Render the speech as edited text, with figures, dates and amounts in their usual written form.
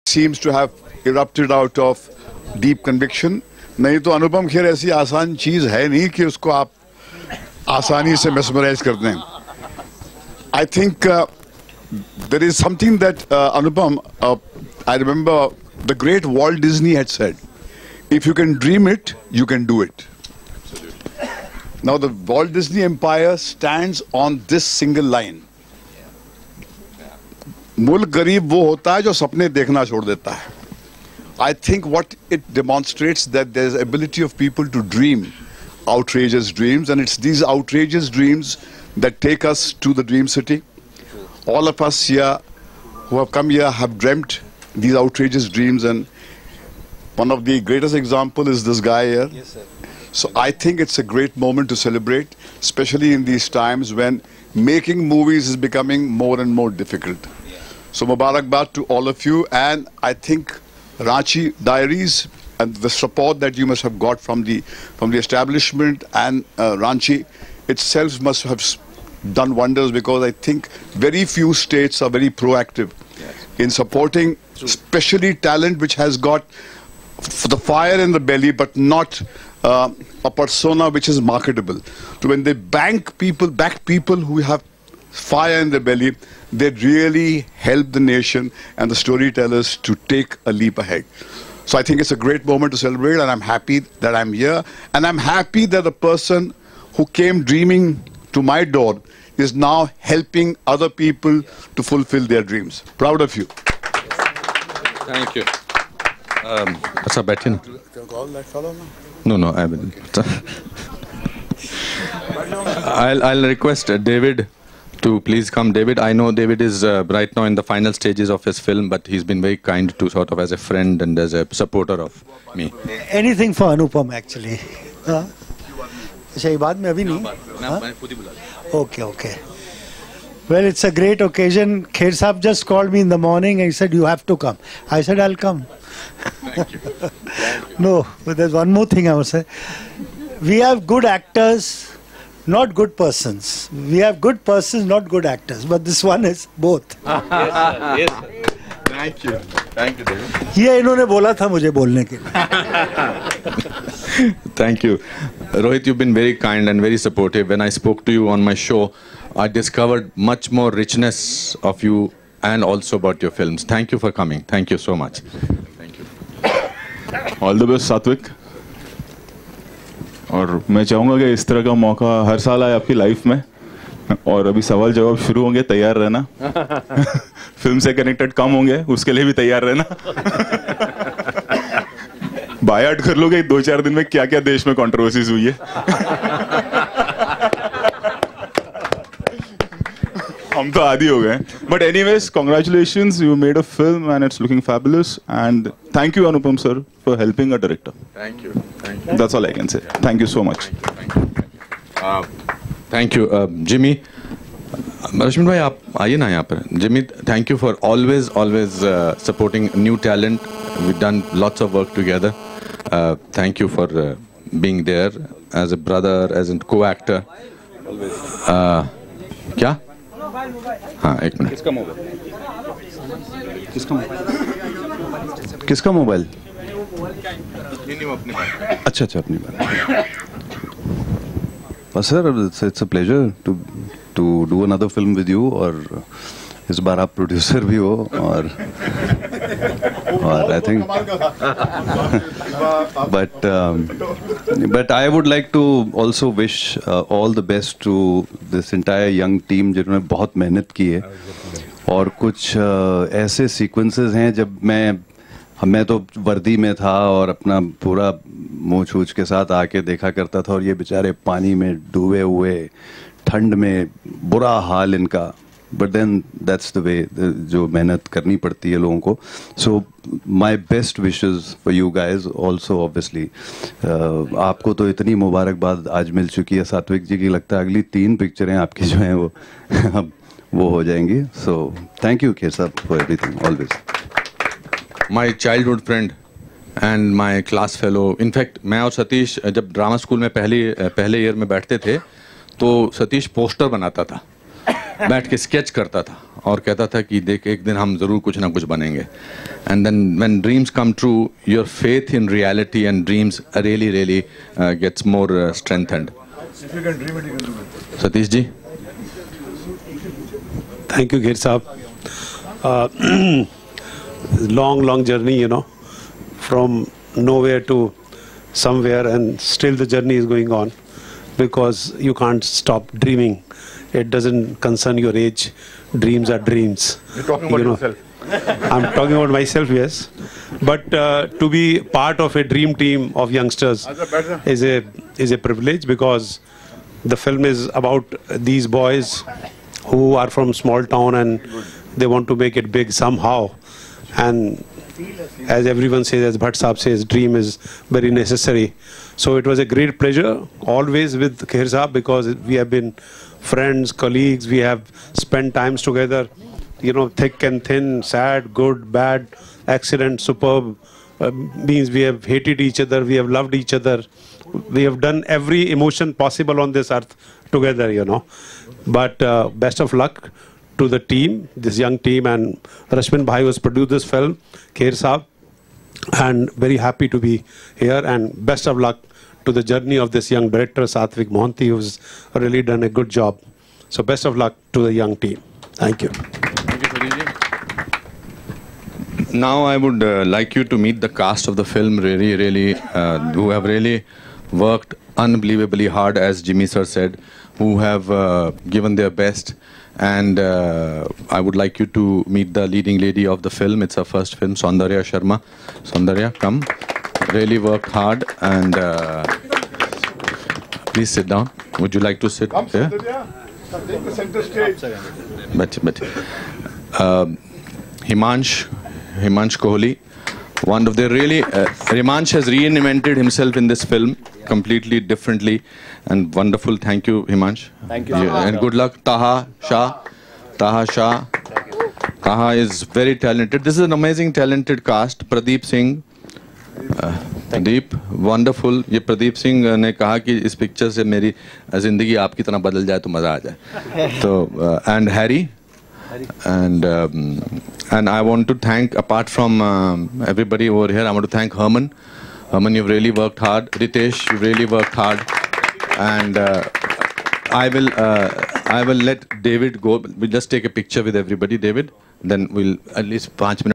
seems to have erupted out of deep conviction. नहीं तो अनुपम खेर ऐसी आसान चीज है नहीं कि उसको आप आसानी से mesmerize कर दें. I think there is something that Anupam, I remember the great Walt Disney had said, if you can dream it, you can do it. Absolutely. Now the Walt Disney empire stands on this single line. मुल्क गरीब वो होता है जो सपने देखना छोड़ देता है. I think what it demonstrates that there is ability of people to dream outrageous dreams, and it's these outrageous dreams that take us to the dream city. All of us here who have come here have dreamt these outrageous dreams, and one of the greatest example is this guy here. Yes, sir. So I think it's a great moment to celebrate, especially in these times when making movies is becoming more and more difficult. So Mubarakbad to all of you, and I think Ranchi Dairies and the support that you must have got from the establishment and Ranchi itself must have done wonders, because I think very few states are very proactive in supporting especially talent which has got the fire in the belly but not a persona which is marketable. So when they back people who have fire in the belly, they really help the nation and the storytellers to take a leap ahead. So I think it's a great moment to celebrate, and I'm happy that I'm here, and I'm happy that the person who came dreaming to my door is now helping other people to fulfill their dreams. Proud of you. Thank you. Achha, बैठिए ना. Can you call that fellow now? No, I will. I'll request David to please come. David, I know David is right now in the final stages of his film, but he's been very kind to sort of as a friend and as a supporter of me. Anything for Anupam actually. अच्छा ये बात में अभी नहीं. Okay. Well, it's a great occasion. Kher Saab just called me in the morning and he said, you have to come. I said, I'll come. Thank you. No, but there's one more thing I would say. We have good actors, not good persons. We have good persons, not good actors. But this one is both. Yes, sir. Thank you. Thank you, David. ये इन्होंने बोला था मुझे बोलने के लिए. Thank you. Rohit, you've been very kind and very supportive. When I spoke to you on my show, I discovered much more richness of you and also about your films. Thank you for coming. Thank you so much. Thank you. All the best, Satvik. और मैं चाहूँगा कि इस तरह का मौका हर साल आए आपकी लाइफ में, और अभी सवाल जवाब शुरू होंगे, तैयार रहना. फिल्म से कनेक्टेड कम होंगे, उसके लिए भी तैयार रहना. बायआउट कर लोगे 2-4 दिन में क्या क्या देश में कंट्रोवर्सीज हुई है. हम तो आदी हो गए. But anyways, congratulations, you made a film and it's looking fabulous, and thank you Anupam sir for helping a director. Thank you. That's all I can say. Thank you so much. Thank you, Jimmy. Rashmi भाई आप आइए ना यहाँ पर. Jimmy, thank you for always supporting new talent. We've done lots of work together. Thank you for being there as a brother, as a co-actor. क्या? हाँ, एक minute. किसका मोबाइल? अच्छा अपनी बात. Sir, it's a pleasure to do another film with you, और इस बार आप प्रोड्यूसर भी हो, और I think but I would like to also wish all the best to this entire young team जिन्होंने बहुत मेहनत की है. और कुछ ऐसे सीक्वेंसेस हैं जब मैं तो वर्दी में था और अपना पूरा मुँह छूछ के साथ आके देखा करता था, और ये बेचारे पानी में डूबे हुए, ठंड में बुरा हाल इनका. But then that's the way, जो मेहनत करनी पड़ती है लोगों को. So my best wishes for you guys also. Obviously आपको तो इतनी मुबारकबाद आज मिल चुकी है सात्विक जी की, लगता है अगली 3 पिक्चरें आपकी जो हैं वो हो जाएंगी. सो थैंक यू खेर साहब for everything always. My childhood friend and my class fellow. In fact मैं और सतीश जब ड्रामा स्कूल में पहले ईयर में बैठते थे, तो सतीश पोस्टर बनाता था बैठ के स्केच करता था और कहता था कि देख एक दिन हम ज़रूर कुछ ना कुछ बनेंगे. And then when dreams come true, your faith in reality and dreams really gets more strengthened. If you can dream it, you can do it. Satish ji. Thank you, Gir Saab. Long journey, you know, from nowhere to somewhere, and still the journey is going on because you can't stop dreaming. It doesn't concern your age. Dreams are dreams. You're talking about yourself. I'm talking about myself, yes. But to be part of a dream team of youngsters is a privilege, because the film is about these boys who are from small town and they want to make it big somehow. And as everyone says, as Bhatt Saab says, dream is very necessary. So it was a great pleasure always with Kher Saab, because we have been friends, colleagues, we have spent times together, you know, thick and thin, sad, good, bad, excellent, superb. Means we have hated each other, we have loved each other, we have done every emotion possible on this earth together, you know. But best of luck to the team, this young team, and Rashmin Bhai was produced this film, Kher Saab, and very happy to be here, and best of luck to the journey of this young director, Satvik Mohanty, who's really done a good job. So best of luck to the young team. Thank you. Thank you, Satish ji. Now I would like you to meet the cast of the film, really, who have really worked unbelievably hard, as Jimmy sir said, who have given their best. And I would like you to meet the leading lady of the film. It's her first film, Saundarya Sharma. Saundarya, come. Really worked hard, and please sit down. Would you like to sit here? Take the center stage. But Himansh Kohli, one of the really Himansh has reinvented himself in this film completely differently and wonderful. Thank you, Himansh. Thank you. And good luck. Taha Shah. Taha is very talented. This is an amazing talented cast. Pradeep Singh. Pradeep wonderful. ये प्रदीप सिंह ने कहा कि इस picture से मेरी जिंदगी आपकी तरह बदल जाए तो मज़ा आ जाए. तो and Harry and I want to thank, apart from everybody over here, I want to thank Herman. Herman, you've really worked hard. Ritesh, you've really worked hard. And I will let David go. We'll just take a picture with everybody, David. Then we'll at least 5 minutes.